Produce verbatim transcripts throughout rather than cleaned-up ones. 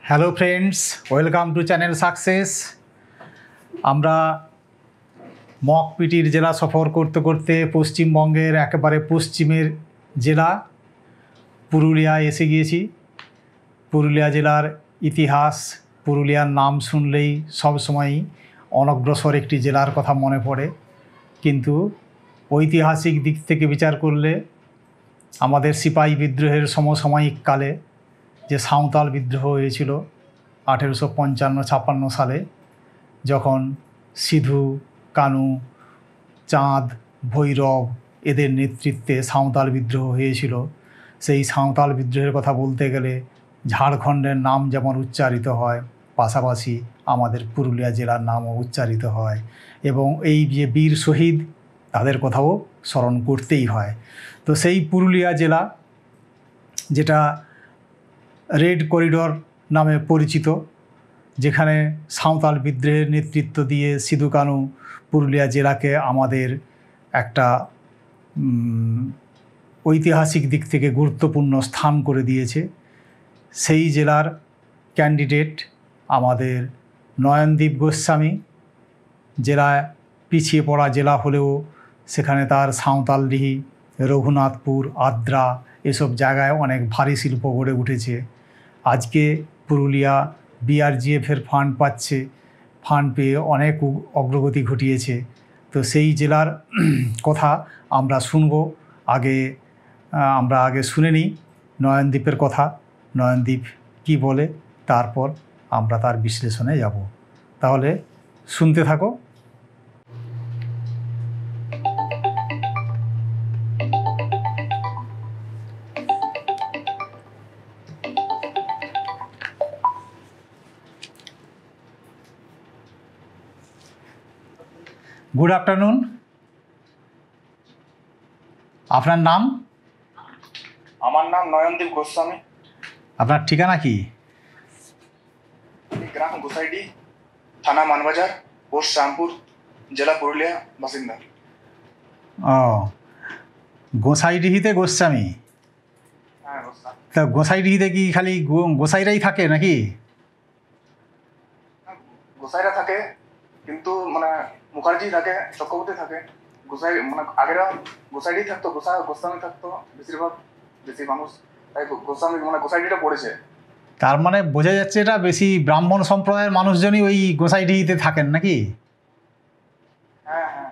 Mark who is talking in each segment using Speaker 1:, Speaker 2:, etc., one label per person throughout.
Speaker 1: Hello friends, welcome to channel success. আমরা mock পিটির জেলা সফর করতে করতে পশ্চিমবঙ্গের একেবারে পশ্চিমের জেলা পুরুলিয়া এসে গিয়েছি। পুরুলিয়া জেলার ইতিহাস, পুরুলিয়ার নাম শুনলেই সবসময়ই অনগ্রসর একটি জেলার কথা মনে পড়ে, কিন্তু ঐতিহাসিক দিক থেকে বিচার করলে আমাদের সিপাহী বিদ্রোহের সমসাময়িক কালে যে সাঁওতাল বিদ্রোহ হয়েছিল আঠেরোশো পঞ্চান্ন ছাপ্পান্ন সালে, যখন সিধু, কানু, চাঁদ, ভৈরব এদের নেতৃত্বে সাঁওতাল বিদ্রোহ হয়েছিল। সেই সাঁওতাল বিদ্রোহের কথা বলতে গেলে ঝাড়খণ্ডের নাম যেমন উচ্চারিত হয়, পাশাপাশি আমাদের পুরুলিয়া জেলার নামও উচ্চারিত হয়, এবং এই যে বীর শহীদ তাদের কথাও স্মরণ করতেই হয়। তো সেই পুরুলিয়া জেলা, যেটা রেড করিডোর নামে পরিচিত, যেখানে সাঁওতাল বিদ্রোহের নেতৃত্ব দিয়ে সিধু কানু পুরুলিয়া জেলাকে আমাদের একটা ঐতিহাসিক দিক থেকে গুরুত্বপূর্ণ স্থান করে দিয়েছে। সেই জেলার ক্যান্ডিডেট আমাদের নয়নদীপ গোস্বামী। জেলায় পিছিয়ে পড়া জেলা হলেও সেখানে তার সাঁওতালডিহি, রঘুনাথপুর, আদ্রা এসব জায়গায় অনেক ভারী শিল্প গড়ে উঠেছে। আজকে পুরুলিয়া বিআরজিএফের ফান্ড পাচ্ছে, ফান্ড পেয়ে অনেক অগ্রগতি ঘটিয়েছে। তো সেই জেলার কথা আমরা শুনব। আগে আমরা আগে শুনে নিই নয়নদীপের কথা, নয়নদীপ কি বলে, তারপর আমরা তার বিশ্লেষণে যাব। তাহলে শুনতে থাকো। Good afternoon. আপনার নাম?
Speaker 2: আমার নাম নয়নদীপ গোস্বামী।
Speaker 1: আপনার ঠিকানা কি?
Speaker 2: গ্রাম গোসাইডি, থানা মানবাজার, পোস্ট শ্যামপুর, জেলা পুরুলিয়া বাসিন্দা।
Speaker 1: ও, গোসাইডিহিতে গোস্বামী।
Speaker 2: হ্যাঁ গোস্বামী।
Speaker 1: তা গোসাইডিহিতে কি খালি গোসাইরাই থাকে নাকি?
Speaker 2: গোসাইরা থাকে, কিন্তু মানে মুখার্জি থাকে, চক্রবর্তী থাকে। গোসাই মানে আগেরা গোসাইডি থাকতো, গোসা গোস্বামী থাকতো বেশিরভাগ, বেশি মানুষ তাই গোস্বামী মানে গোসাইডিটা পড়েছে।
Speaker 1: তার মানে বোঝা যাচ্ছে এটা বেশি ব্রাহ্মণ সম্প্রদায়ের মানুষজনই ওই গোসাইডিহিতে থাকেন নাকি?
Speaker 2: হ্যাঁ হ্যাঁ,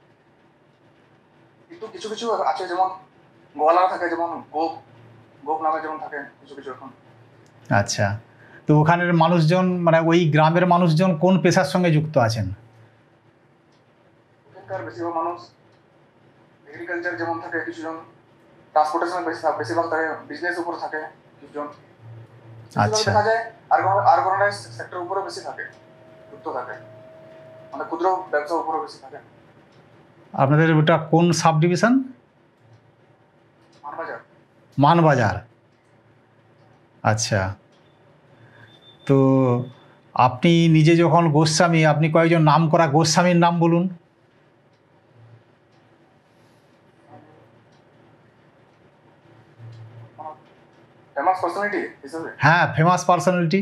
Speaker 2: কিন্তু কিছু কিছু আছে, যেমন গোয়ালা থাকে, যেমন গোপ গোপ নামে যেমন থাকে কিছু কিছু এখন।
Speaker 1: আচ্ছা, তো ওখানের মানুষজন মানে ওই গ্রামের মানুষজন কোন পেশার সঙ্গে যুক্ত আছেন?
Speaker 2: ওখানকার বেশিরভাগ মানুষ এগ্রিকালচার যেমন থাকে, কিছুজন ট্রান্সপোর্টেশন বেশিরভাগ থাকে, বিজনেস উপর থাকে কিছুজন।
Speaker 1: আচ্ছা,
Speaker 2: দেখা যায় অর্গানাইজ সেক্টর উপরে বেশি থাকে, যুক্ত থাকে, মানে ক্ষুদ্র ব্যবসার উপরে বেশি থাকে।
Speaker 1: আপনাদের ওটা কোন সাব ডিভিশন?
Speaker 2: মানবাজার।
Speaker 1: মানবাজার। আচ্ছা, তো আপনি নিজে যখন গোস্বামী, আপনি কয়েকজন নাম করা গোস্বামীর নাম বলুন।
Speaker 2: ফেমাস পার্সোনালিটি হিসেবে?
Speaker 1: হ্যাঁ, ফেমাস পার্সোনালিটি,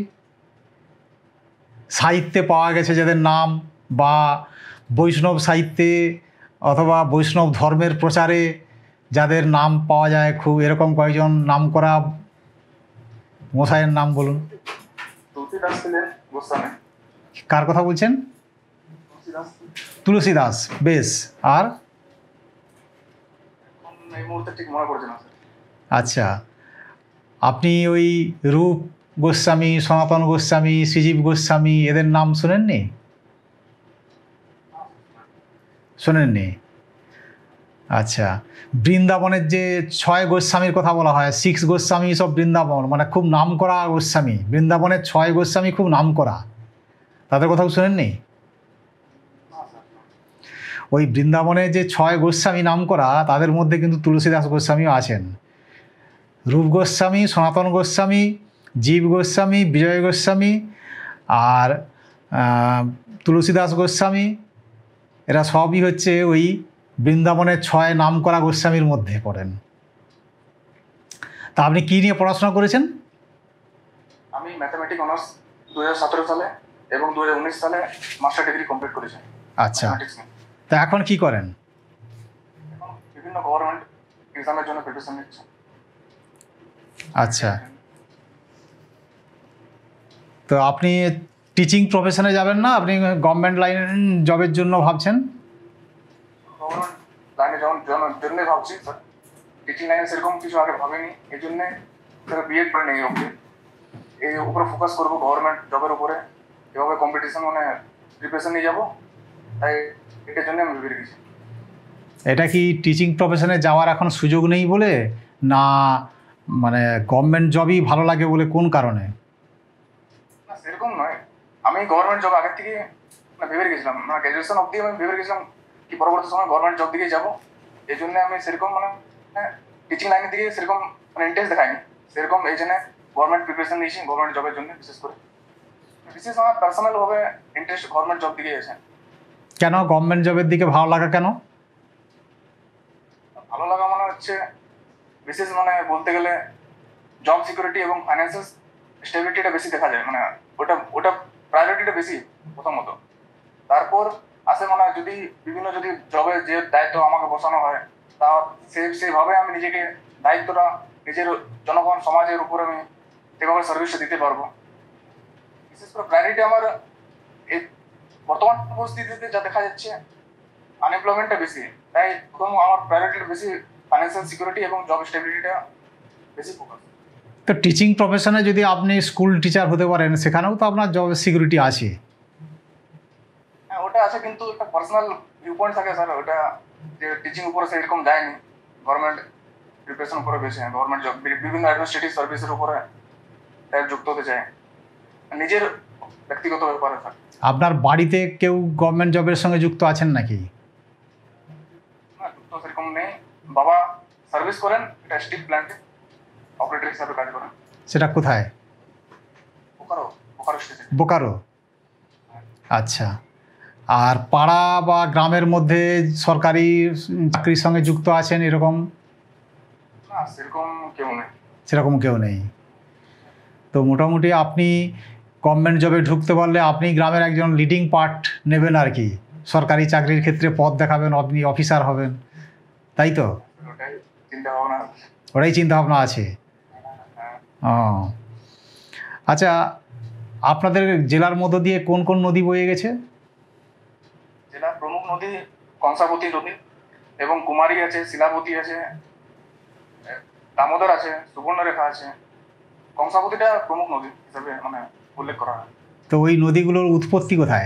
Speaker 1: সাহিত্যে পাওয়া গেছে যাদের নাম, বা বৈষ্ণব সাহিত্যে অথবা বৈষ্ণব ধর্মের প্রচারে যাদের নাম পাওয়া যায় খুব, এরকম কয়েকজন নাম করা মশাইয়ের নাম বলুন।
Speaker 2: তুলসীদাস ছিলেন গোস্বামী।
Speaker 1: কার কথা বলছেন?
Speaker 2: তুলসীদাস।
Speaker 1: তুলসী দাস, বেশ। আর
Speaker 2: এই মুহূর্তে ঠিক মনে পড়ছে না।
Speaker 1: আচ্ছা, আপনি ওই রূপ গোস্বামী, সনাতন গোস্বামী, শ্রীজীব গোস্বামী এদের নাম শোনেননি? শোনেননি? আচ্ছা, বৃন্দাবনের যে ছয় গোস্বামীর কথা বলা হয়, সিক্স গোস্বামী, সব বৃন্দাবন মানে খুব নাম করা গোস্বামী, বৃন্দাবনের ছয় গোস্বামী খুব নাম করা, তাদের কথাও শোনেননি? ওই বৃন্দাবনে যে ছয় গোস্বামী নাম করা, তাদের মধ্যে কিন্তু তুলসীদাস গোস্বামীও আছেন। রূপ গোস্বামী, সনাতন গোস্বামী, জীব গোস্বামী, বিজয় গোস্বামী আর তুলসীদাস গোস্বামী, এরা সবই হচ্ছে ওই বৃন্দাবনের ছয় নাম করা গোস্বামীর মধ্যে পড়েন। তা আপনি কী নিয়ে পড়াশোনা করেছেন?
Speaker 2: আমি ম্যাথামেটিক্স অনার্স দু হাজার সতেরো সালে এবং দু হাজার উনিশ সালে মাস্টার ডিগ্রি কমপ্লিট করেছি
Speaker 1: আচ্ছা,
Speaker 2: ম্যাথামেটিক্স নিয়ে।
Speaker 1: তা এখন কি করেন?
Speaker 2: এখন বিভিন্ন গভর্নমেন্ট এক্সামের জন্য প্রিপারেশন নিচ্ছি।
Speaker 1: আচ্ছা, তো আপনি টিচিং প্রফেশনে যাবেন না, আপনি গভর্নমেন্ট লাইন জবের জন্য ভাবছেন?
Speaker 2: গভর্নমেন্ট লাইনে যাওয়ার জন্যই ভাবছি স্যার। টিচিং লাইনে সেরকম কিছু আগে ভাবিনি, এই জন্যে বিএড করে নেই অব্দি। এই উপরে ফোকাস করবো গভর্নমেন্ট জবের উপরে, এভাবে কম্পিটিশন মানে প্রিপারেশন নিয়ে যাবো, তাই এটার জন্য আমি ভেবে রেখেছি।
Speaker 1: এটা কি টিচিং প্রফেশনে যাওয়ার এখন সুযোগ নেই বলে, না মানে গভর্নমেন্ট জবই ভালো লাগে বলে, কোন কারণে?
Speaker 2: না সেরকম নয়, আমি গভর্নমেন্ট জব আগের থেকে মানে ভেবে রেখেছিলাম, মানে গ্র্যাজুয়েশন অব্দি আমি ভেবে রেখেছিলাম কি পরবর্তী সময় গভর্নমেন্ট জব দিকেই যাবো। এই জন্য আমি সেরকম মানে টিচিং লাইনের দিকে সেরকম মানে ইন্টারেস্ট দেখাইনি সেরকম, এই জন্য গভর্নমেন্ট প্রিপারেশন নিয়েছি গভর্নমেন্ট জবের জন্য। বিশেষ করে বিশেষ আমার পার্সোনাল ভাবে ইন্টারেস্ট গভর্নমেন্ট জব দিকে আছে।
Speaker 1: কেন গভর্নমেন্ট জবের দিকে ভালো লাগা কেন?
Speaker 2: ভালো লাগা মানে হচ্ছে বিশেষ মানে বলতে গেলে জব সিকিউরিটি এবং ফাইন্যান্সিয়াল স্টেবিলিটিটা বেশি দেখা যায়, মানে ওটা ওটা প্রায়োরিটিটা বেশি প্রথমত। তারপর আসে মানে যদি বিভিন্ন যদি জবের যে দায়িত্ব আমাকে বসানো হয়, তা সে সেইভাবে আমি নিজেকে দায়িত্বটা নিজের জনগণ সমাজের উপরে আমি সেভাবে সার্ভিসটা দিতে পারবো। বিশেষ করে প্রায়োরিটি আমার এই বর্তমান পরিস্থিতিতে যা দেখা যাচ্ছে আনএমপ্লয়মেন্টটা বেশি, তাই প্রথম আমার প্রায়োরিটিটা বেশি ফাইন্যান্সিয়াল সিকিউরিটি এবং জব স্টেবিলিটিটা বেশি ফোকাস।
Speaker 1: তো টিচিং প্রফেশনে যদি আপনি স্কুল টিচার হতে পারেন, সেখানেও তো আপনার জব সিকিউরিটি আছে।
Speaker 2: হ্যাঁ ওটা আছে, কিন্তু একটা পার্সোনাল ভিউ পয়েন্ট থাকে স্যার, ওটা যে টিচিং উপরে সেরকম যায়নি, গভর্নমেন্ট প্রিপারেশন উপরে বেশি গভর্নমেন্ট জব বিভিন্ন অ্যাডমিনিস্ট্রেটিভ সার্ভিসের উপরে যুক্ত হতে চায়, নিজের ব্যক্তিগত ব্যাপারে স্যার।
Speaker 1: আপনার বাড়িতে কেউ গভর্নমেন্ট জবের সঙ্গে যুক্ত আছেন নাকি?
Speaker 2: না যুক্ত সেরকম নেই, বাবা সার্ভিস করেন একটা স্টিল প্ল্যান্টে অপারেটর হিসাবে কাজ করেন।
Speaker 1: সেটা কোথায়?
Speaker 2: বোকারো বোকারো স্টেশন।
Speaker 1: বোকারো। আচ্ছা, আর পাড়া বা গ্রামের মধ্যে সরকারি চাকরির সঙ্গে যুক্ত আছেন এরকম?
Speaker 2: না সেরকম কেউ নেই।
Speaker 1: সেরকম কেউ নেই। তো মোটামুটি আপনি গভর্নমেন্ট জবে ঢুকতে পারলে আপনি গ্রামের একজন লিডিং পার্ট নেবেন আর কি, সরকারি চাকরির ক্ষেত্রে পদ দেখাবেন, আপনি অফিসার হবেন, তাই তো?
Speaker 2: ওটাই চিন্তা ভাবনা।
Speaker 1: ওটাই চিন্তা ভাবনা আছে। ও আচ্ছা, আপনাদের জেলার মধ্য দিয়ে কোন কোন নদী বয়ে গেছে?
Speaker 2: জেলার প্রমুখ নদী কংসাবতী নদী এবং কুমারী আছে, শিলাবতী আছে, দামোদর আছে, সুবর্ণরেখা আছে। কংসাবতীটা প্রমুখ নদী হিসাবে মানে উল্লেখ করা হয়।
Speaker 1: তো ওই নদীগুলোর উৎপত্তি কোথায়?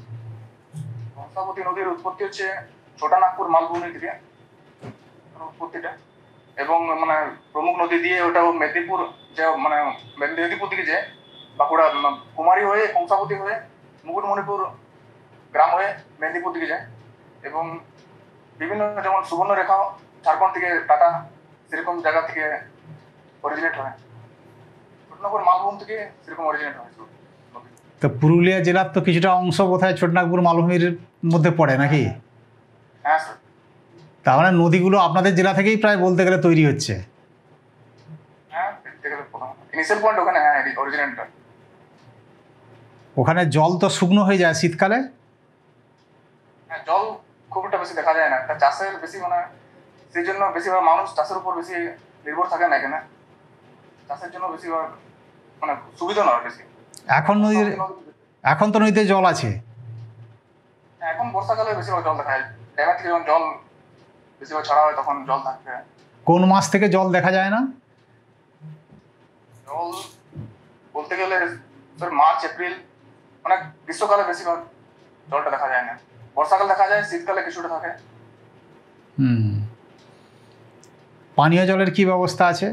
Speaker 2: কংসাবতী নদীর উৎপত্তি হচ্ছে ছোটানাগপুর মালভূমি থেকে উৎপত্তিটা, এবং মানে প্রমুখ নদী দিয়ে ওটাও মেদিনীপুর যে মানে মেদিনীপুর দিকে যে বাঁকুড়া কুমারী হয়ে কংসাবতী হয়ে মুকুটমণিপুর গ্রাম হয়ে মেদিনীপুর দিকে যায়, এবং বিভিন্ন যেমন সুবর্ণরেখা ঝাড়খণ্ড থেকে টাটা সেরকম জায়গা থেকে অরিজিনেট হয়, ছোটনাগপুর মালভূম থেকে সেরকম অরিজিনেট হয়।
Speaker 1: তো পুরুলিয়া জেলার তো কিছুটা অংশ বোধহয় ছোটনাগপুর মালভূমির মধ্যে পড়ে নাকি?
Speaker 2: হ্যাঁ স্যার।
Speaker 1: তার মানে নদীগুলো আপনাদের জেলা থেকেই প্রায় বলতে গেলে তৈরি হচ্ছে।
Speaker 2: হ্যাঁ ইনিশিয়াল পয়েন্ট ওখানে, হ্যাঁ অরিজিনেটটা।
Speaker 1: ওখানে জল তো শুকনো হয়ে যায় শীতকালে।
Speaker 2: হ্যাঁ জল খুব একটা বেশি দেখা যায় না, একটা চাষের বেশি মানে সেই জন্য বেশিরভাগ মানুষ চাষের উপর বেশি নির্ভর থাকে না এখানে, চাষের জন্য বেশিরভাগ মানে সুবিধা নয় বেশি।
Speaker 1: এখন নদীর এখন তো নদীতে জল আছে।
Speaker 2: এখন বর্ষাকালে বেশিরভাগ জল দেখা যায়, ড্যামের থেকে যখন জল বেশিরভাগ ছাড়া হয় তখন জল থাকবে।
Speaker 1: কোন মাস থেকে জল দেখা যায় না?
Speaker 2: জল বলতে গেলে মার্চ এপ্রিল, মানে গ্রীষ্মকালে বেশিরভাগ জলটা দেখা যায় না, বর্ষাকালে দেখা যায়, শীতকালে কিছুটা থাকে।
Speaker 1: হুম, পানীয় জলের কি ব্যবস্থা আছে?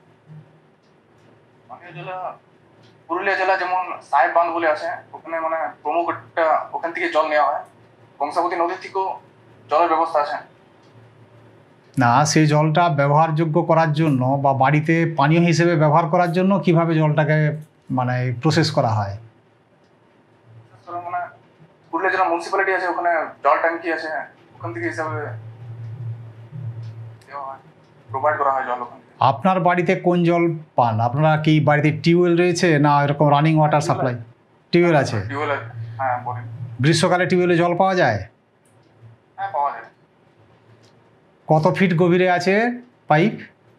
Speaker 2: পানীয় জল পুরুলিয়া জেলা যেমন সাহেব বাঁধ বলে আছে, ওখানে মানে প্রমুখ একটা ওখান থেকে জল নেওয়া হয়, কংসাবতী নদীর থেকেও জলের ব্যবস্থা আছে।
Speaker 1: না, সেই জলটা ব্যবহারযোগ্য করার জন্য বা বাড়িতে পানীয় হিসেবে ব্যবহার করার জন্য কিভাবে জলটাকে মানে প্রসেস করা হয়?
Speaker 2: মানে পুরুলিয়া জেলা মিউনিসিপ্যালিটি আছে, ওখানে জল ট্যাঙ্কি আছে, ওখান থেকে হিসাবে প্রোভাইড করা হয় জল ওখান থেকে।
Speaker 1: আপনার বাড়িতে কোন জল পান? আপনারা কি বাড়িতে টিউবওয়েল রয়েছে না এরকম রানিং ওয়াটার সাপ্লাই? টিউবওয়েল আছে।
Speaker 2: টিউবওয়েল আছে, হ্যাঁ বোরিং।
Speaker 1: গ্রীষ্মকালে টিউবওয়েলে জল পাওয়া যায়?
Speaker 2: হ্যাঁ পাওয়া যায়।
Speaker 1: কত ফিট গভীরে আছে পাইপ?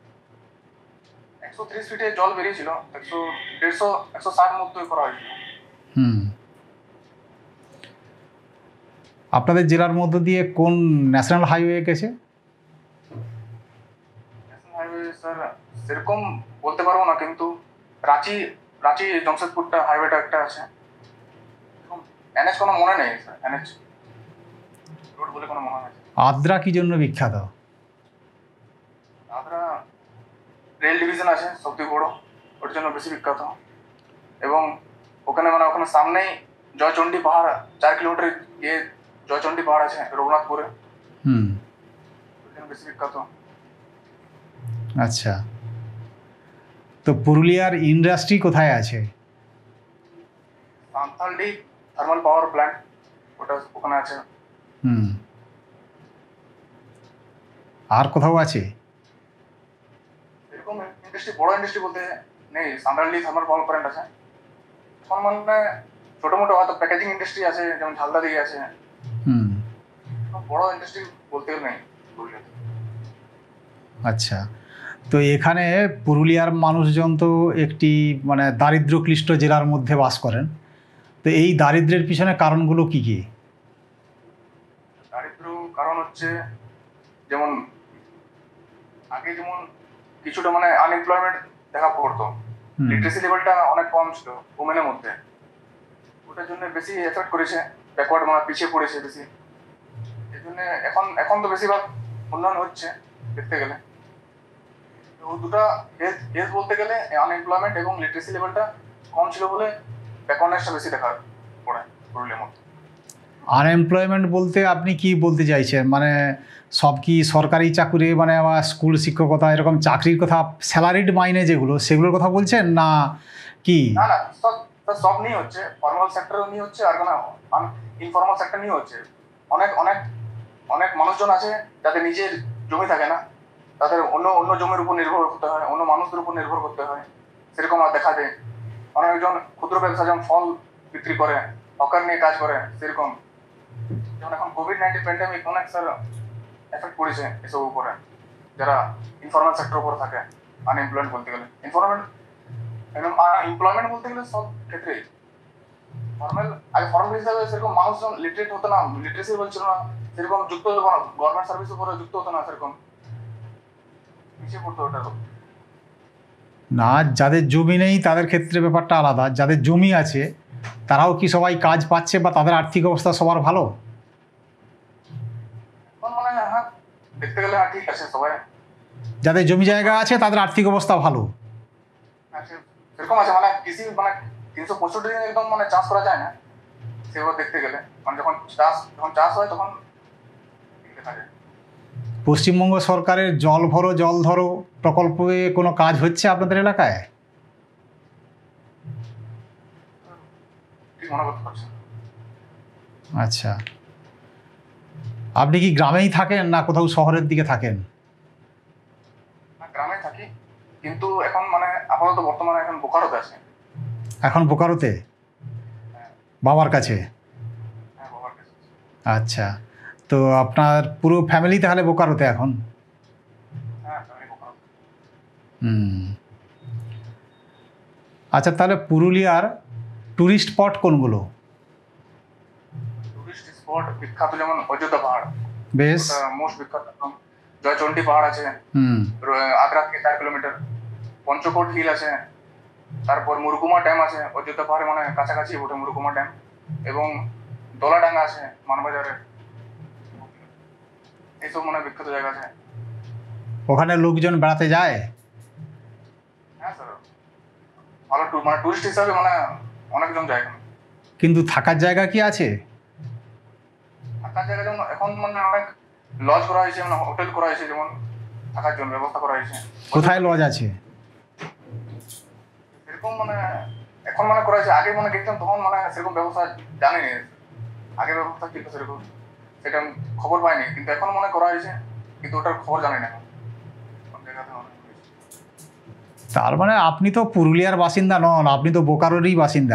Speaker 2: একশো ত্রিশ ফিটে জল বেরিয়েছিল, একশো দেড়শো একশো ষাট মধ্যে করা হয়েছিল।
Speaker 1: হুম। আপনাদের জেলার মধ্য দিয়ে কোন ন্যাশনাল হাইওয়ে গেছে?
Speaker 2: ন্যাশনাল হাইওয়ে স্যার সেরকম বলতে পারবো না, কিন্তু রাঁচি রাঁচি জমশেদপুরটা হাইওয়েটা একটা আছে। এনএচ কোনো মনে নেই স্যার, এনএচ রোড বলে কোনো মনে নেই।
Speaker 1: আদ্রা কি জন্য বিখ্যাত?
Speaker 2: আমরা রেল ডিভিশন আছে সবথেকে বড়, ওর জন্য বেশি বিখ্যাত। এবং ওখানে মানে ওখানে সামনেই জয়চণ্ডী পাহাড়, চার কিলোমিটার গিয়ে জয়চণ্ডী পাহাড় আছে রঘুনাথপুরে,
Speaker 1: হুম।
Speaker 2: ওর জন্য বেশি বিখ্যাত।
Speaker 1: আচ্ছা, তো পুরুলিয়ার ইন্ডাস্ট্রি কোথায় আছে?
Speaker 2: সান্তালডি থার্মাল পাওয়ার প্ল্যান্ট, ওটা ওখানে আছে।
Speaker 1: হুম। আর কোথাও আছে?
Speaker 2: এরকম ইন্ডাস্ট্রি, বড় ইন্ডাস্ট্রি বলতে নেই। সান্তালডি থার্মাল পাওয়ার প্ল্যান্ট আছে। এখন মানে ছোট মোটো হয়তো প্যাকেজিং ইন্ডাস্ট্রি আছে, যেমন ঝালদা দিকে আছে।
Speaker 1: হুম।
Speaker 2: বড় ইন্ডাস্ট্রি বলতে নেই পুরুলিয়াতে।
Speaker 1: আচ্ছা, তো এখানে পুরুলিয়ার মানুষজন তো একটি মানে দারিদ্র্যক্লিষ্ট জেলার মধ্যে বাস করেন, তো এই দারিদ্র্যের পিছনে কারণগুলো কি কি?
Speaker 2: দারিদ্র কারণ হচ্ছে যেমন আগে যেমন কিছুটা মানে আনএমপ্লয়মেন্ট দেখা পড়তো, লিটারেসি লেভেলটা অনেক কম ছিল ওমেনের মধ্যে, ওটার জন্য বেশি এফেক্ট করেছে, ব্যাকওয়ার্ড মানে পিছিয়ে পড়েছে বেশি। এই জন্য এখন এখন তো বেশিরভাগ উন্নয়ন হচ্ছে দেখতে গেলে। তো দুটা হেলথ হেলথ বলতে গেলে আনএমপ্লয়মেন্ট এবং লিটারেসি লেভেলটা কম ছিল বলে ব্যাকওয়ার্ডনেসটা বেশি দেখা পড়ে পুরুলিয়ার মধ্যে।
Speaker 1: আনএমপ্লয়মেন্ট বলতে আপনি কি বলতে চাইছেন? মানে সব কি সরকারি চাকুরি মানে বা স্কুল শিক্ষকতা এরকম চাকরির কথা, স্যালারিড মাইনে যেগুলো সেগুলোর কথা বলছেন না কি?
Speaker 2: না না, সব সব নিয়ে হচ্ছে, ফর্মাল সেক্টরও নিয়ে হচ্ছে আর কোনো ইনফর্মাল সেক্টর নিয়ে হচ্ছে। অনেক অনেক অনেক মানুষজন আছে যাদের নিজের জমি থাকে না, তাদের অন্য অন্য জমির উপর নির্ভর করতে হয়, অন্য মানুষদের উপর নির্ভর করতে হয়। সেরকম আর দেখা যায় অনেকজন ক্ষুদ্র ব্যবসা যেমন ফল বিক্রি করে, হকার নিয়ে কাজ করে, সেরকম। যেমন এখন কোভিড নাইন্টিন প্যান্ডেমিক অনেক স্যার এফেক্ট পড়েছে এসব উপরে, যারা ইনফর্মাল সেক্টর উপরে থাকে। আনএমপ্লয়েড বলতে গেলে ইনফরমেন্ট এমপ্লয়মেন্ট বলতে গেলে সব ক্ষেত্রেই ফর্মাল, আগে ফর্মাল হিসাবে সেরকম মানুষজন লিটারেট হতো না, লিটারেসি বলছিল না, সেরকম যুক্ত হতো না, গভর্নমেন্ট সার্ভিস উপরে যুক্ত হতো না, সেরকম পিছিয়ে পড়তো ওটা।
Speaker 1: না, যাদের জমি নেই তাদের ক্ষেত্রে ব্যাপারটা আলাদা, যাদের জমি আছে তারাও কি সবাই কাজ পাচ্ছে বা তাদের আর্থিক অবস্থা সবার ভালো?
Speaker 2: এখন মানে হ্যাঁ দেখতে গেলে হ্যাঁ ঠিক আছে, সবাই
Speaker 1: যাদের জমি জায়গা আছে তাদের আর্থিক অবস্থা ভালো।
Speaker 2: সেরকম আছে, মানে কৃষি মানে তিনশো পঁয়ষট্টি দিন একদম মানে চাষ করা যায় না সেভাবে দেখতে গেলে, মানে যখন চাষ যখন চাষ হয় তখন দেখা যায়।
Speaker 1: পশ্চিমবঙ্গ সরকারের জল ভরো জল ধরো প্রকল্পে কোনো কাজ হচ্ছে আপনাদের এলাকায়?
Speaker 2: ঠিক মনে করতে পারছি না।
Speaker 1: আচ্ছা, আপনি কি গ্রামেই থাকেন না কোথাও শহরের দিকে থাকেন?
Speaker 2: গ্রামে থাকি, কিন্তু এখন মানে আপাতত বর্তমানে এখন বোকারোতে আছে।
Speaker 1: এখন বোকারোতে বাবার কাছে?
Speaker 2: হ্যাঁ বাবার কাছে।
Speaker 1: আচ্ছা, তো আপনার পুরো ফ্যামিলি তাহলে বোকারোতে এখন?
Speaker 2: হ্যাঁ ফ্যামিলি বোকারোতে।
Speaker 1: হুম। আচ্ছা, তাহলে পুরুলিয়ার ট্যুরিস্ট স্পট কোনগুলো?
Speaker 2: টুরিস্ট স্পট বিখ্যাত যেমন অযোধ্যা পাহাড়,
Speaker 1: বেশ।
Speaker 2: মোস্ট বিখ্যাত। জয়চণ্ডী পাহাড় আছে,
Speaker 1: হুম।
Speaker 2: আগ্রা থেকে চার কিলোমিটার। পঞ্চকোট হিল আছে, তারপর মুরুকুমা ড্যাম আছে অযোধ্যা পাহাড়ে মানে কাছাকাছি ওঠে মুরুকুমা ড্যাম, এবং দোলাডাঙ্গা আছে মানবাজারে। এইসব মানে বিখ্যাত জায়গা আছে।
Speaker 1: ওখানে লোকজন বেড়াতে যায়?
Speaker 2: হ্যাঁ স্যার, ভালো ট্যুর মানে টুরিস্ট হিসাবে মানে অনেকজন যায় এখানে।
Speaker 1: কিন্তু থাকার জায়গা কি আছে?
Speaker 2: থাকার জায়গা যেমন এখন মানে অনেক লজ করা হয়েছে, মানে হোটেল করা হয়েছে, যেমন থাকার জন্য ব্যবস্থা করা হয়েছে।
Speaker 1: কোথায় লজ আছে?
Speaker 2: সেরকম মানে এখন মানে করা হয়েছে, আগে মানে দেখতাম তখন মানে সেরকম ব্যবস্থা জানিনি, আগে ব্যবস্থা ছিল সেরকম, সেটা খবর পাইনি, কিন্তু এখন মনে করা হয়েছে, কিন্তু ওটার খবর জানি না কোন জায়গাতে মনে হয়েছে।
Speaker 1: তার মানে আপনি তো পুরুলিয়ার বাসিন্দা নন, আপনি তো বোকারোরই বাসিন্দা।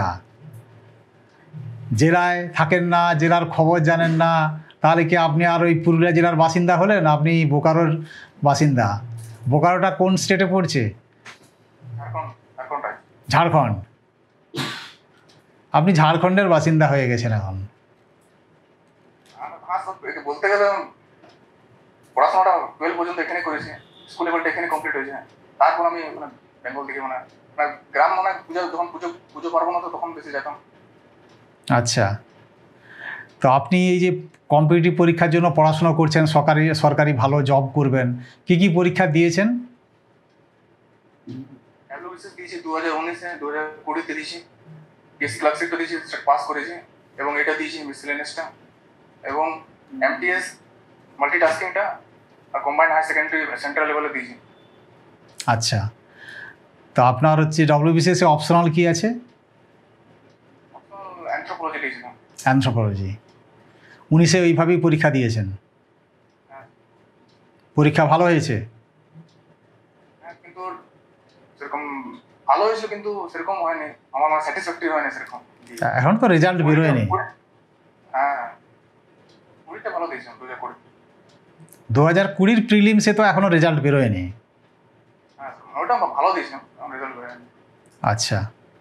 Speaker 1: জেলায় থাকেন না, জেলার খবর জানেন না, তাহলে কি আপনি আর ওই পুরুলিয়া জেলার বাসিন্দা হলেন? আপনি বোকারোর বাসিন্দা। বোকারোটা কোন স্টেটে পড়ছে?
Speaker 2: ঝাড়খণ্ড ঝাড়খণ্ড রাজ্য।
Speaker 1: ঝাড়খণ্ড। আপনি ঝাড়খণ্ডের বাসিন্দা হয়ে গেছেন এখন।
Speaker 2: আর হ্যাঁ সব একে বলতে গেলে পড়াশোনাটা টুয়েলভ পর্যন্ত এখানে করেছি, স্কুল লেভেলটা এখানে কমপ্লিট হয়েছে। তারপর আমি মানে বেঙ্গল থেকে মানে মানে গ্রাম মানে পুজো যখন পুজো পুজো পার্বণ হতো তখন বেশি যেতাম।
Speaker 1: আচ্ছা, তো আপনি এই যে কম্পিটিটিভ পরীক্ষার জন্য পড়াশোনা করছেন, সরকারি সরকারি ভালো জব করবেন, কি কি পরীক্ষা দিয়েছেন?
Speaker 2: ডাব্লিউবিসিএস দিয়েছি দু হাজার উনিশে, দু হাজার কুড়িতে দিয়েছি, পিএসসি ক্লার্কশিপটা দিয়েছি, সেটা পাস করেছি, এবং এটা দিয়েছি মিসলেনিয়াসটা, এবং এমটিএস মাল্টিটাস্কিংটা আর কম্বাইন্ড হায়ার সেকেন্ডারি সেন্ট্রাল লেভেলে দিয়েছি।
Speaker 1: আচ্ছা, তো আপনার হচ্ছে ডব্লিউবিসিএসে অপশনাল কি আছে?
Speaker 2: অ্যানথ্রোপোলজি দিয়েছিলাম।
Speaker 1: অ্যানথ্রোপোলজি। উনিশে ওইভাবেই পরীক্ষা দিয়েছেন,
Speaker 2: হ্যাঁ
Speaker 1: পরীক্ষা ভালো হয়েছে?
Speaker 2: হ্যাঁ, কিন্তু সেরকম ভালো হয়েছিল কিন্তু সেরকম হয়নি, আমার মানে স্যাটিসফ্যাক্টরি হয়নি সেরকম।
Speaker 1: এখন তো রেজাল্ট বেরোয়নি।
Speaker 2: হ্যাঁ কুড়িটা ভালো দিয়েছিলাম, দু হাজার কুড়ি।
Speaker 1: দু হাজার কুড়ির প্রিলিমসে তো এখনও রেজাল্ট বেরোয়নি।
Speaker 2: হ্যাঁ ওটা ভালো দিয়েছিলাম, রেজাল্ট বেরোয়নি।
Speaker 1: আচ্ছা,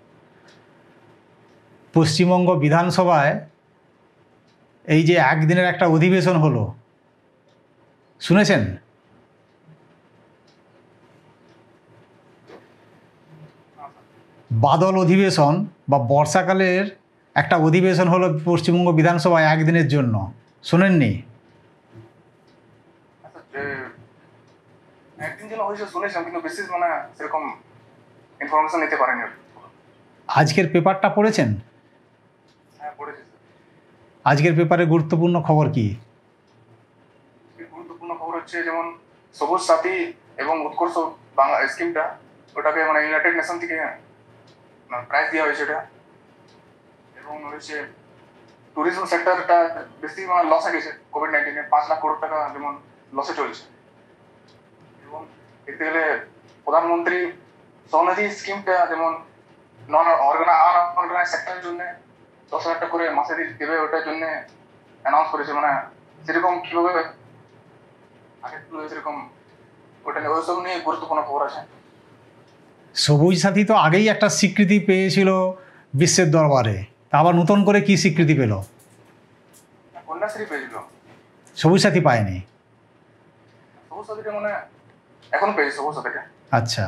Speaker 1: পশ্চিমবঙ্গ বিধানসভায় এই যে একদিনের একটা অধিবেশন হলো, শুনেছেন? বাদল অধিবেশন বা বর্ষাকালের একটা অধিবেশন হলো পশ্চিমবঙ্গ বিধানসভায় একদিনের জন্য, শোনেননি?
Speaker 2: আচ্ছা যে একদিন যেন হয়েছে শুনেছিলাম, কিন্তু বিশেষ মানে সেরকম ইনফরমেশন নিতে পারেনি।
Speaker 1: আজকের পেপারটা পড়েছেন?
Speaker 2: হ্যাঁ পড়েছি।
Speaker 1: আজকের পেপারে গুরুত্বপূর্ণ খবর কি?
Speaker 2: গুরুত্বপূর্ণ খবর হচ্ছে যেমন সবুজ সাথী এবং উৎকর্ষ বাংলা স্কিমটা, ওটাকে মানে ইউনাইটেড নেশন থেকে প্রাইজ দেওয়া হয়েছে এটা, এবং হচ্ছে ট্যুরিজম সেক্টরটা বেশি মানে লস হয়ে গেছে কোভিড নাইন্টিনে, পাঁচ লাখ কোটি টাকা যেমন লসে চলছে। এবং দেখতে গেলে প্রধানমন্ত্রী স্বনিধি স্কিমটা যেমন নন অর্গানাইজ সেক্টরের জন্য দশ হাজার টাকা করে মাসে দেবে, ওটার জন্য অ্যানাউন্স করেছে। মানে সেরকম কীভাবে আগে সেরকম ওটা নিয়ে ওইসব নিয়ে গুরুত্বপূর্ণ খবর আছে।
Speaker 1: সবুজ সাথী তো আগেই একটা স্বীকৃতি পেয়েছিল বিশ্বের দরবারে, তা আবার নতুন করে কি স্বীকৃতি পেল?
Speaker 2: কন্যাশ্রী পেয়েছিল,
Speaker 1: সবুজ সাথী পায়নি।
Speaker 2: সবুজ সাথীটা মানে এখন পেয়েছে সবুজ সাথীটা।
Speaker 1: আচ্ছা,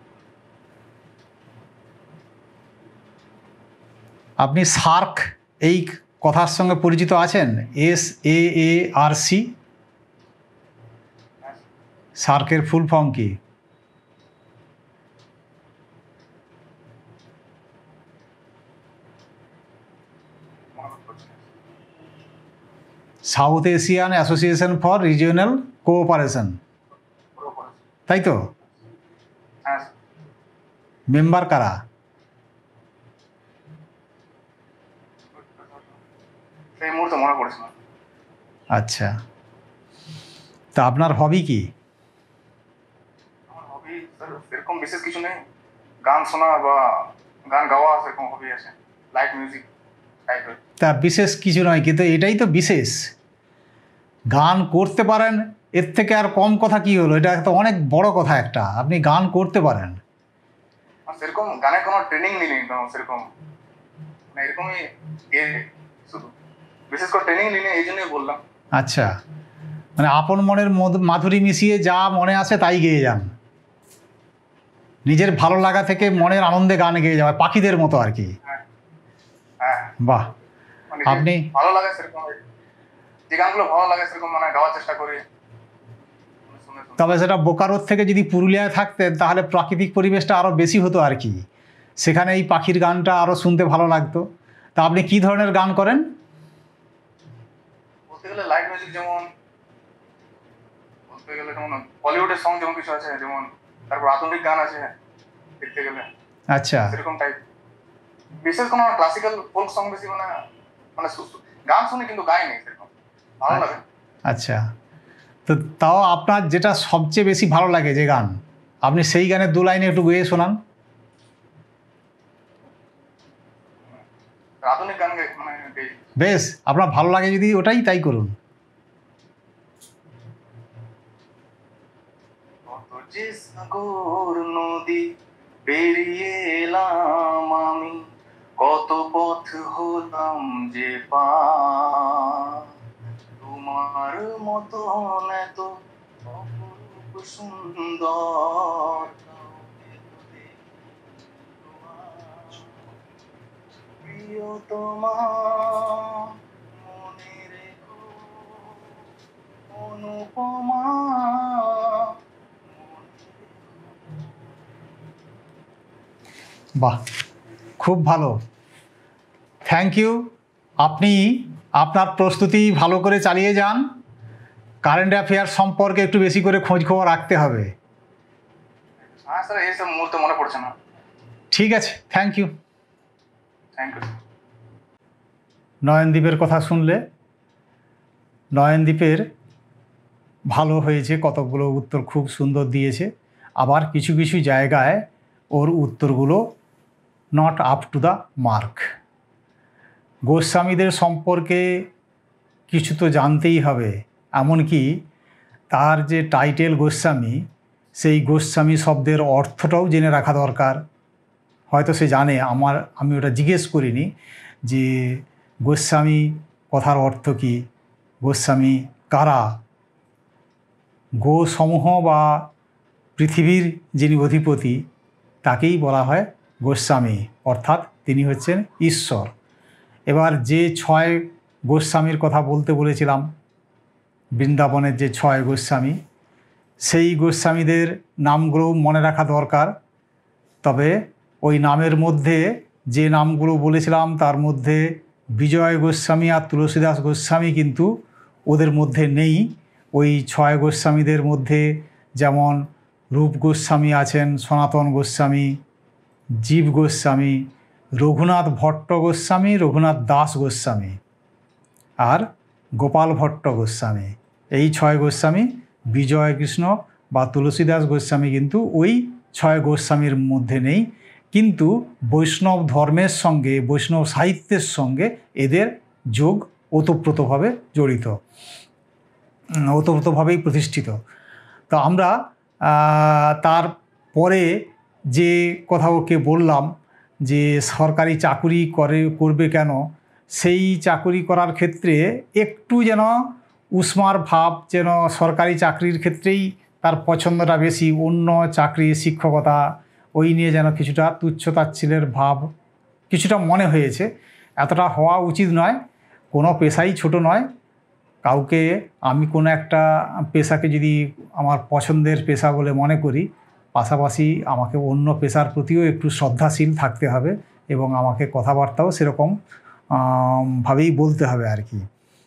Speaker 1: আপনি সার্ক এই কথার সঙ্গে পরিচিত আছেন? S A A R C, সার্কের ফুল ফর্ম কি? South Asian association for regional cooperation, তাই তো?
Speaker 2: হ্যাঁ
Speaker 1: মেম্বার কারা?
Speaker 2: সেই মুহূর্তে মনে পড়েছে না।
Speaker 1: আচ্ছা, তা আপনার হবি কি?
Speaker 2: আমার হবি সেরকম বিশেষ কিছু নেই, গান শোনা বা গান গাওয়া সেরকম হবি আছে, লাইট মিউজিক টাইপের।
Speaker 1: তা বিশেষ কিছু নয়, কিন্তু এটাই তো বিশেষ। গান করতে পারেন, এর থেকে আর কম কথা কি হলো? এটা তো অনেক বড় কথা একটা, আপনি গান করতে পারেন।
Speaker 2: সেরকম গানে কোনো ট্রেনিং নিইনি সেরকম, মানে এরকমই এ শুধু বিশেষ করে ট্রেনিং নিইনি, এই জন্যই বললাম।
Speaker 1: আচ্ছা, মানে আপন মনের মাধুরী মিশিয়ে যা মনে আসে তাই গেয়ে যান, নিজের ভালো লাগা থেকে মনের আনন্দে গান গেয়ে যাওয়া, পাখিদের মতো আর কি।
Speaker 2: হ্যাঁ
Speaker 1: বাহ,
Speaker 2: মানে
Speaker 1: আপনি
Speaker 2: ভালো লাগে সেরকম, যে গানগুলো ভালো লাগে সেরকম মানে গাওয়ার চেষ্টা করি।
Speaker 1: তবে সেটা বোকারোর থেকে যদি পুরুলিয়ায় থাকতেন তাহলে প্রাকৃতিক পরিবেশটা আরও বেশি হতো আর কি, সেখানে এই পাখির গানটা আরও শুনতে ভালো লাগতো। তা আপনি কী ধরনের গান করেন?
Speaker 2: বলতে গেলে লাইট মিউজিক, যেমন বলতে গেলে যেমন বলিউডের সং যেমন কিছু আছে, যেমন তারপর আধুনিক গান আছে দেখতে গেলে।
Speaker 1: আচ্ছা,
Speaker 2: সেরকম টাইপ, বিশেষ কোনো ক্লাসিক্যাল ফোক সং বেশি মানে মানে গান শুনি কিন্তু গাইনি সেরকম, ভালো লাগে।
Speaker 1: আচ্ছা, তো তাও আপনার যেটা সবচেয়ে বেশি ভালো লাগে যে গান, আপনি সেই গানের দু লাইনে একটু গেয়ে শোনান।
Speaker 2: আধুনিক গান গে- মানে গাই।
Speaker 1: বেশ, আপনার ভালো লাগে যদি ওটাই তাই করুন।
Speaker 2: কত যে সাগর নদী পেরিয়ে এলাম আমি, কত পথ হলাম যে পার, তোমার মতন এত অপরূপ সুন্দর কাউকে তো দেখিনি তোমার। প্রিয়তমা মনে রেখো, অনুপমা
Speaker 1: বাহ, খুব ভালো, থ্যাংক ইউ। আপনি আপনার প্রস্তুতি ভালো করে চালিয়ে যান। কারেন্ট অ্যাফেয়ার্স সম্পর্কে একটু বেশি করে খোঁজ খবর রাখতে হবে।
Speaker 2: হ্যাঁ স্যার, এইসব মুহূর্তে মনে পড়ছে না।
Speaker 1: ঠিক আছে, থ্যাংক ইউ।
Speaker 2: Thank you.
Speaker 1: নয়নদ্বীপের কথা শুনলে, নয়নদ্বীপের ভালো হয়েছে, কতকগুলো উত্তর খুব সুন্দর দিয়েছে, আবার কিছু কিছু জায়গায় ওর উত্তরগুলো not up to the mark. গোস্বামীদের সম্পর্কে কিছু তো জানতেই হবে, এমনকি তার যে টাইটেল গোস্বামী, সেই গোস্বামী শব্দের অর্থটাও জেনে রাখা দরকার। হয়তো সে জানে, আমার আমি ওটা জিজ্ঞেস করিনি যে গোস্বামী কথার অর্থ কী, গোস্বামী কারা। গোসমূহ বা পৃথিবীর যিনি অধিপতি তাকেই বলা হয় গোস্বামী, অর্থাৎ তিনি হচ্ছেন ঈশ্বর। এবার যে ছয় গোস্বামীর কথা বলতে বলেছিলাম, বৃন্দাবনের যে ছয় গোস্বামী, সেই গোস্বামীদের নামগুলো মনে রাখা দরকার। তবে ওই নামের মধ্যে যে নামগুলো বলেছিলাম তার মধ্যে বিজয় গোস্বামী আর তুলসীদাস গোস্বামী কিন্তু ওদের মধ্যে নেই। ওই ছয় গোস্বামীদের মধ্যে যেমন রূপ গোস্বামী আছেন, সনাতন গোস্বামী, জীব গোস্বামী, রঘুনাথ ভট্ট গোস্বামী, রঘুনাথ দাস গোস্বামী আর গোপাল ভট্ট গোস্বামী। এই ছয় গোস্বামী, বিজয় কৃষ্ণ বা তুলসীদাস গোস্বামী কিন্তু ওই ছয় গোস্বামীর মধ্যে নেই। কিন্তু বৈষ্ণব ধর্মের সঙ্গে, বৈষ্ণব সাহিত্যের সঙ্গে এদের যোগ ওতপ্রোতভাবে জড়িত, ওতপ্রোতভাবেই প্রতিষ্ঠিত। তো আমরা তার পরে যে কথা ওকে বললাম যে সরকারি চাকুরি করে করবে কেন, সেই চাকুরি করার ক্ষেত্রে একটু যেন উষ্মার ভাব, যেন সরকারি চাকরির ক্ষেত্রেই তার পছন্দটা বেশি, অন্য চাকরি শিক্ষকতা ওই নিয়ে যেন কিছুটা তুচ্ছতাচ্ছিলের ভাব কিছুটা মনে হয়েছে। এতটা হওয়া উচিত নয়, কোনো পেশাই ছোট নয়। কাউকে আমি কোনো একটা পেশাকে যদি আমার পছন্দের পেশা বলে মনে করি, পাশাপাশি আমাকে অন্য পেশার প্রতিও একটু শ্রদ্ধাশীল থাকতে হবে এবং আমাকে কথাবার্তাও সেরকম ভাবেই বলতে হবে আর কি।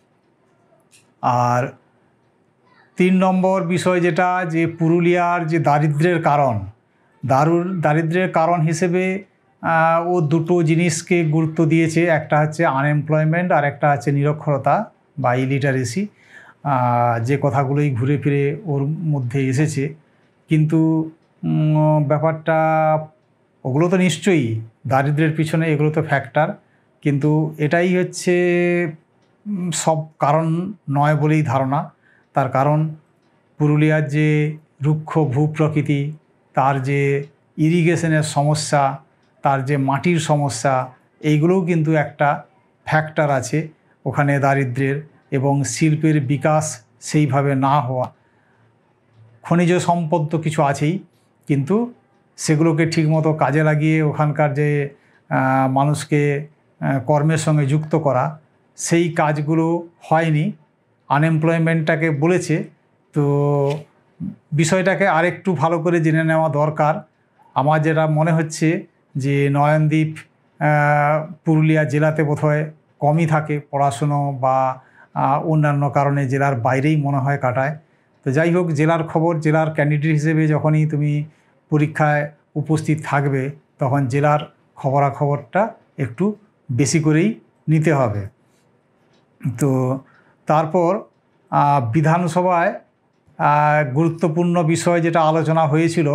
Speaker 1: আর তিন নম্বর বিষয় যেটা, যে পুরুলিয়ার যে দারিদ্র্যের কারণ, দারুর দারিদ্র্যের কারণ হিসেবে ও দুটো জিনিসকে গুরুত্ব দিয়েছে। একটা হচ্ছে আনএমপ্লয়মেন্ট আর একটা হচ্ছে নিরক্ষরতা বা ইলিটারেসি, যে কথাগুলোই ঘুরে ফিরে ওর মধ্যে এসেছে। কিন্তু ব্যাপারটা, ওগুলো তো নিশ্চয়ই দারিদ্র্যের পিছনে এগুলো তো ফ্যাক্টর, কিন্তু এটাই হচ্ছে সব কারণ নয় বলেই ধারণা। তার কারণ পুরুলিয়ার যে রুক্ষ ভূপ্রকৃতি, তার যে ইরিগেশনের সমস্যা, তার যে মাটির সমস্যা, এইগুলোও কিন্তু একটা ফ্যাক্টর আছে ওখানে দারিদ্র্যের। এবং শিল্পের বিকাশ সেইভাবে না হওয়া, খনিজ সম্পদ তো কিছু আছেই, কিন্তু সেগুলোকে ঠিকমতো কাজে লাগিয়ে ওখানকার যে মানুষকে কর্মের সঙ্গে যুক্ত করা, সেই কাজগুলো হয়নি। আনএমপ্লয়মেন্টটাকে বলেছে, তো বিষয়টাকে আরেকটু ভালো করে জেনে নেওয়া দরকার। আমার যেটা মনে হচ্ছে যে নয়নদ্বীপ পুরুলিয়া জেলাতে বোধহয় কমই থাকে, পড়াশুনো বা অন্যান্য কারণে জেলার বাইরেই মনে হয় কাটায়। তো যাই হোক, জেলার খবর, জেলার ক্যান্ডিডেট হিসেবে যখনই তুমি পরীক্ষায় উপস্থিত থাকবে, তখন জেলার খবরাখবরটা একটু বেশি করেই নিতে হবে। তো তারপর বিধানসভায় গুরুত্বপূর্ণ বিষয় যেটা আলোচনা হয়েছিল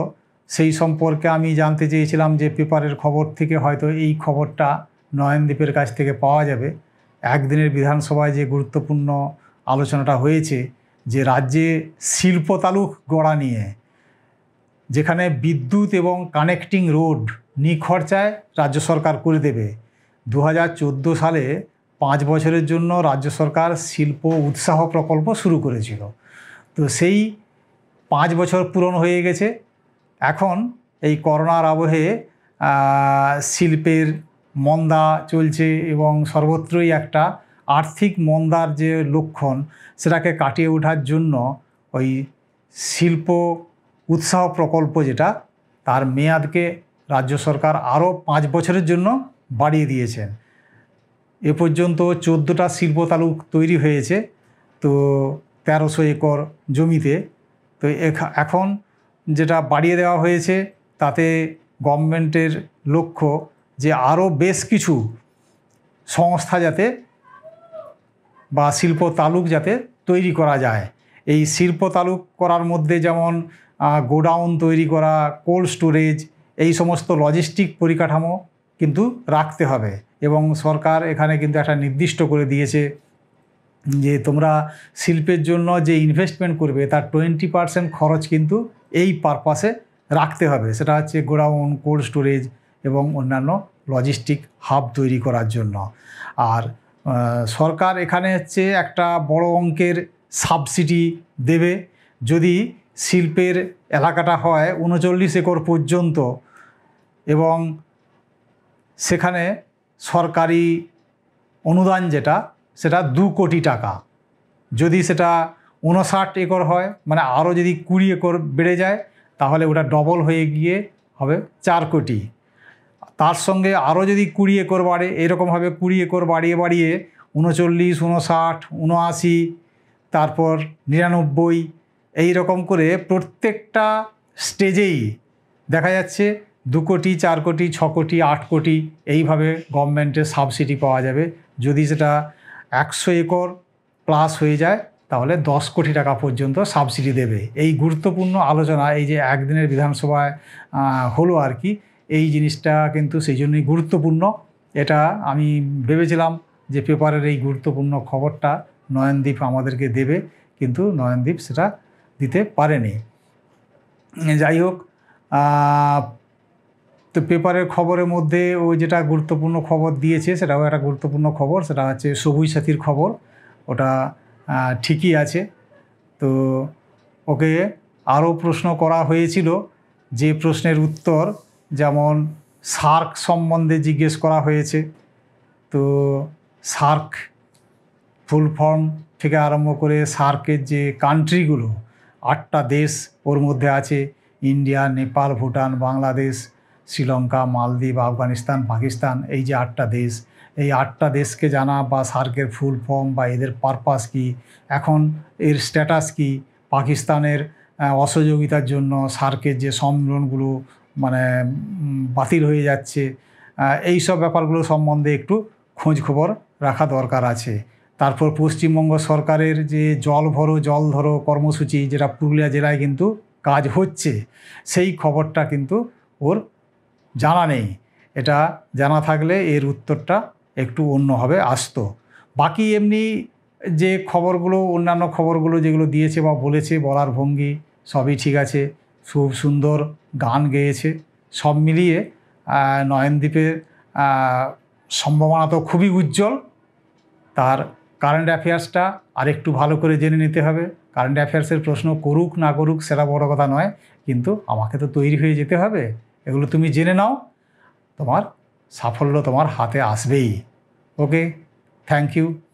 Speaker 1: সেই সম্পর্কে আমি জানতে চেয়েছিলাম যে পেপারের খবর থেকে হয়তো এই খবরটা নয়নদীপের কাছ থেকে পাওয়া যাবে। একদিনের বিধানসভায় যে গুরুত্বপূর্ণ আলোচনাটা হয়েছে যে রাজ্যে শিল্প তালুক গড়া নিয়ে, যেখানে বিদ্যুৎ এবং কানেক্টিং রোড নিখরচায় রাজ্য সরকার করে দেবে। দু হাজার চোদ্দো সালে পাঁচ বছরের জন্য রাজ্য সরকার শিল্প উৎসাহ প্রকল্প শুরু করেছিল। তো সেই পাঁচ বছর পূরণ হয়ে গেছে। এখন এই করোনার আবহে শিল্পের মন্দা চলছে এবং সর্বত্রই একটা আর্থিক মন্দার যে লক্ষণ, সেটাকে কাটিয়ে ওঠার জন্য ওই শিল্প উৎসাহ প্রকল্প যেটা, তার মেয়াদকে রাজ্য সরকার আরও পাঁচ বছরের জন্য বাড়িয়ে দিয়েছেন। এ পর্যন্ত চোদ্দোটা শিল্প তালুক তৈরি হয়েছে, তো তেরোশো একর জমিতে। তো এখন যেটা বাড়িয়ে দেওয়া হয়েছে তাতে গভর্নমেন্টের লক্ষ্য যে আরও বেশ কিছু সংস্থা যাতে বা শিল্প তালুক যাতে তৈরি করা যায়। এই শিল্প তালুক করার মধ্যে যেমন গোডাউন তৈরি করা, কোল্ড স্টোরেজ, এই সমস্ত লজিস্টিক পরিকাঠামো কিন্তু রাখতে হবে। এবং সরকার এখানে কিন্তু একটা নির্দিষ্ট করে দিয়েছে যে তোমরা শিল্পের জন্য যে ইনভেস্টমেন্ট করবে তার টোয়েন্টি পারসেন্ট খরচ কিন্তু এই পারপাসে রাখতে হবে। সেটা হচ্ছে গোডাউন, কোল্ড স্টোরেজ এবং অন্যান্য লজিস্টিক হাব তৈরি করার জন্য। আর সরকার এখানে হচ্ছে একটা বড় অঙ্কের সাবসিডি দেবে যদি শিল্পের এলাকাটা হয় উনচল্লিশ একর পর্যন্ত, এবং সেখানে সরকারি অনুদান যেটা সেটা দু কোটি টাকা। যদি সেটা উনষাট একর হয়, মানে আরও যদি কুড়ি একর বেড়ে যায়, তাহলে ওটা ডবল হয়ে গিয়ে হবে চার কোটি। তার সঙ্গে আরও যদি কুড়ি একর বাড়ে, এরকমভাবে কুড়ি একর বাড়িয়ে বাড়িয়ে উনচল্লিশ, উনষাট, উনআশি, তারপর নিরানব্বই, এই রকম করে প্রত্যেকটা স্টেজেই দেখা যাচ্ছে দু কোটি, চার কোটি, ছ কোটি, আট কোটি, এইভাবে গভর্নমেন্টের সাবসিডি পাওয়া যাবে। যদি সেটা একশো একর প্লাস হয়ে যায় তাহলে দশ কোটি টাকা পর্যন্ত সাবসিডি দেবে। এই গুরুত্বপূর্ণ আলোচনা এই যে একদিনের বিধানসভায় হলো আর কি, এই জিনিসটা কিন্তু সেই জন্যই গুরুত্বপূর্ণ। এটা আমি ভেবেছিলাম যে পেপারের এই গুরুত্বপূর্ণ খবরটা নয়নদীপ আমাদেরকে দেবে, কিন্তু নয়নদীপ সেটা দিতে পারেনি। যাই হোক, তো পেপারের খবরের মধ্যে ও যেটা গুরুত্বপূর্ণ খবর দিয়েছে সেটাও একটা গুরুত্বপূর্ণ খবর, সেটা হচ্ছে সবুজ সাথীর খবর। ওটা ঠিকই আছে। তো ওকে আরও প্রশ্ন করা হয়েছিল, যে প্রশ্নের উত্তর যেমন সার্ক সম্বন্ধে জিজ্ঞেস করা হয়েছে। তো সার্ক ফুল ফর্ম থেকে আরম্ভ করে সার্কের যে কান্ট্রিগুলো, আটটা দেশ ওর মধ্যে আছে, ইন্ডিয়া, নেপাল, ভুটান, বাংলাদেশ, শ্রীলঙ্কা, মালদ্বীপ, আফগানিস্তান, পাকিস্তান, এই যে আটটা দেশ, এই আটটা দেশকে জানা বা সার্কের ফুল ফর্ম বা এদের পারপাস কী, এখন এর স্ট্যাটাস কী, পাকিস্তানের অসহযোগিতার জন্য সার্কের যে সম্মেলনগুলো মানে বাতিল হয়ে যাচ্ছে, এই সব ব্যাপারগুলো সম্বন্ধে একটু খোঁজ খবর রাখা দরকার আছে। তারপর পশ্চিমবঙ্গ সরকারের যে জল ভরো জল ধরো কর্মসূচি, যেটা পুরুলিয়া জেলায় কিন্তু কাজ হচ্ছে, সেই খবরটা কিন্তু ওর জানা নেই। এটা জানা থাকলে এর উত্তরটা একটু অন্যভাবে আসতো। বাকি এমনি যে খবরগুলো, অন্যান্য খবরগুলো যেগুলো দিয়েছে বা বলেছে, বলার ভঙ্গি সবই ঠিক আছে, খুব সুন্দর গান গেয়েছে। সব মিলিয়ে নয়নদীপের সম্ভাবনা তো খুবই উজ্জ্বল। তার কারেন্ট অ্যাফেয়ার্সটা আরেকটু ভালো করে জেনে নিতে হবে। কারেন্ট অ্যাফেয়ার্সের প্রশ্ন করুক না করুক সেটা বড় কথা নয়, কিন্তু আমাকে তো তৈরি হয়ে যেতে হবে। এগুলো তুমি জেনে নাও, তোমার সাফল্য তোমার হাতে আসবেই। Okay, thank you.